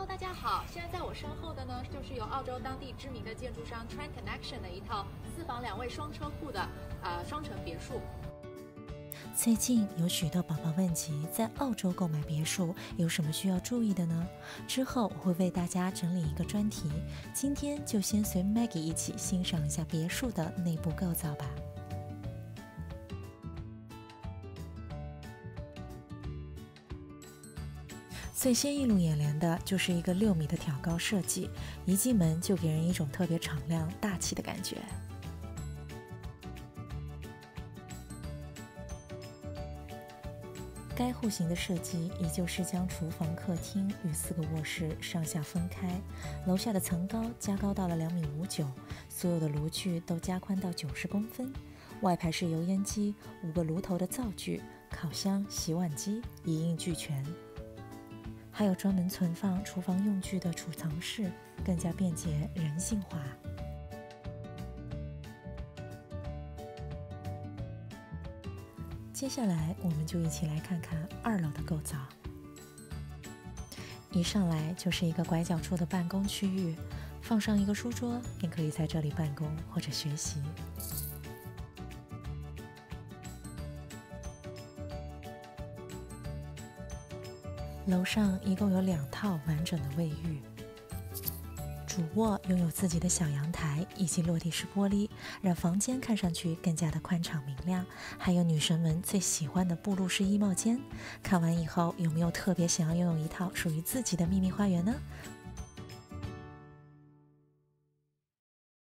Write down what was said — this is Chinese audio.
大家好，现在在我身后的呢，就是由澳洲当地知名的建筑商 Trend Connection 的一套4房2卫双车库的双层别墅。 最近有许多宝宝问及在澳洲购买别墅有什么需要注意的呢？之后我会为大家整理一个专题，今天就先随 Maggie 一起欣赏一下别墅的内部构造吧。最先映入眼帘的就是一个6米的挑高设计，一进门就给人一种特别敞亮大气的感觉。该户型的设计依旧是将厨房、客厅与4个卧室上下分开，楼下的层高加高到了2.59米，所有的炉具都加宽到90公分，外排是油烟机、5个炉头的灶具、烤箱、洗碗机一应俱全，还有专门存放厨房用具的储藏室，更加便捷人性化。接下来我们就一起来看看2楼的构造。一上来就是一个拐角处的办公区域，放上一个书桌，便可以在这里办公或者学习。楼上一共有2套完整的卫浴，主卧拥有自己的小阳台以及落地式玻璃，让房间看上去更加的宽敞明亮。还有女神们最喜欢的布露式衣帽间，看完以后有没有特别想要拥有一套属于自己的秘密花园呢？